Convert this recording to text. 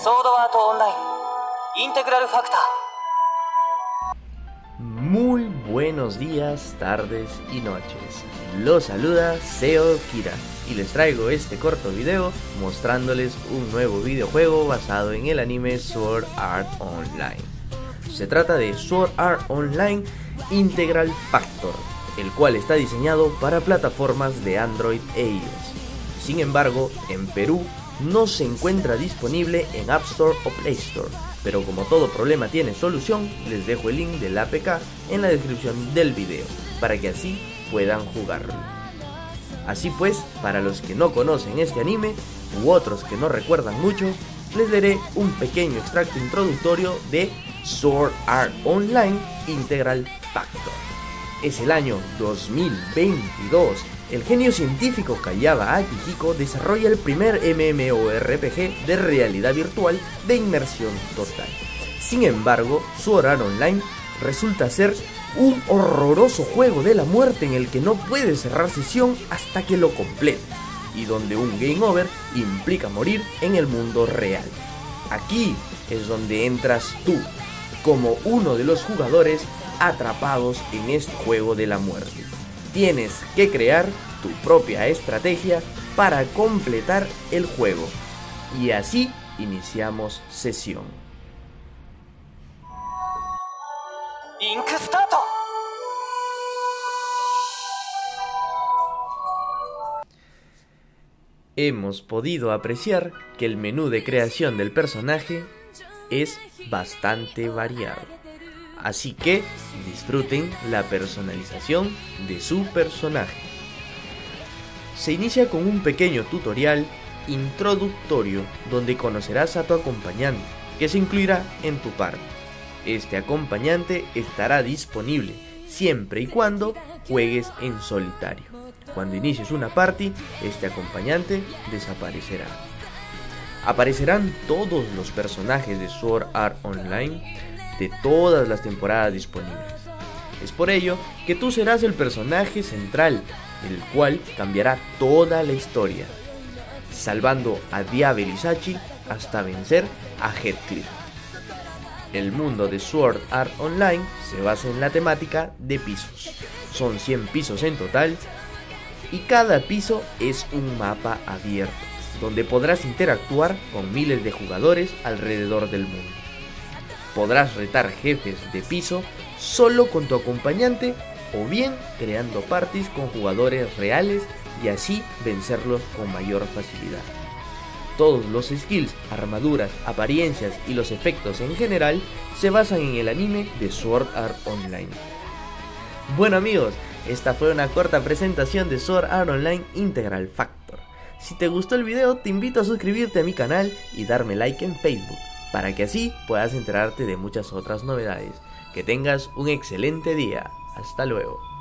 Sword Art Online Integral Factor. Muy buenos días, tardes y noches. Los saluda Seo Kira y les traigo este corto video mostrándoles un nuevo videojuego basado en el anime Sword Art Online. Se trata de Sword Art Online Integral Factor, el cual está diseñado para plataformas de Android e iOS. Sin embargo, en Perú no se encuentra disponible en App Store o Play Store, pero como todo problema tiene solución, les dejo el link del APK en la descripción del video, para que así puedan jugarlo. Así pues, para los que no conocen este anime, u otros que no recuerdan mucho, les daré un pequeño extracto introductorio de Sword Art Online Integral Factor. Es el año 2022. El genio científico Kayaba Akihiko desarrolla el primer MMORPG de realidad virtual de inmersión total. Sin embargo, Sword Art Online resulta ser un horroroso juego de la muerte en el que no puedes cerrar sesión hasta que lo completes, y donde un game over implica morir en el mundo real. Aquí es donde entras tú, como uno de los jugadores atrapados en este juego de la muerte. Tienes que crear tu propia estrategia para completar el juego. Y así iniciamos sesión. Ink Start. Hemos podido apreciar que el menú de creación del personaje es bastante variado. Así que disfruten la personalización de su personaje. Se inicia con un pequeño tutorial introductorio donde conocerás a tu acompañante, que se incluirá en tu party. Este acompañante estará disponible siempre y cuando juegues en solitario. Cuando inicies una party, este acompañante desaparecerá. Aparecerán todos los personajes de Sword Art Online de todas las temporadas disponibles. Es por ello que tú serás el personaje central, el cual cambiará toda la historia, salvando a Diablo Sachi hasta vencer a Heathcliff. El mundo de Sword Art Online se basa en la temática de pisos. Son 100 pisos en total y cada piso es un mapa abierto, donde podrás interactuar con miles de jugadores alrededor del mundo. Podrás retar jefes de piso solo con tu acompañante o bien creando parties con jugadores reales y así vencerlos con mayor facilidad. Todos los skills, armaduras, apariencias y los efectos en general se basan en el anime de Sword Art Online. Bueno amigos, esta fue una corta presentación de Sword Art Online Integral Factor. Si te gustó el video, te invito a suscribirte a mi canal y darme like en Facebook, para que así puedas enterarte de muchas otras novedades. Que tengas un excelente día. Hasta luego.